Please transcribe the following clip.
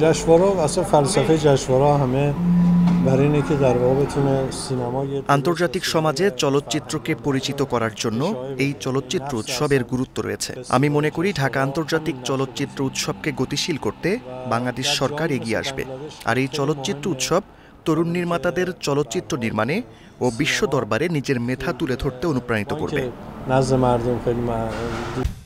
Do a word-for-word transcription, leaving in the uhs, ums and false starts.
جشنواره اصلا فلسفه جشنواره همه برای اینه که در واقع بتونه cinema আন্তর্জাতিক সমাজে চলচ্চিত্রকে পরিচিত করার জন্য এই চলচ্চিত্র উৎসবের গুরুত্ব রয়েছে। আমি মনে করি ঢাকা আন্তর্জাতিক চলচ্চিত্র উৎসবকে গতিশীল করতে বাংলাদেশ সরকার এগিয়ে আসবে। আর এই চলচ্চিত্র উৎসব তরুণ নির্মাতাদের চলচ্চিত্র নির্মাণে ও বিশ্ব দরবারে নিজের মেধা তুলে ধরতে অনুপ্রাণিত করবে।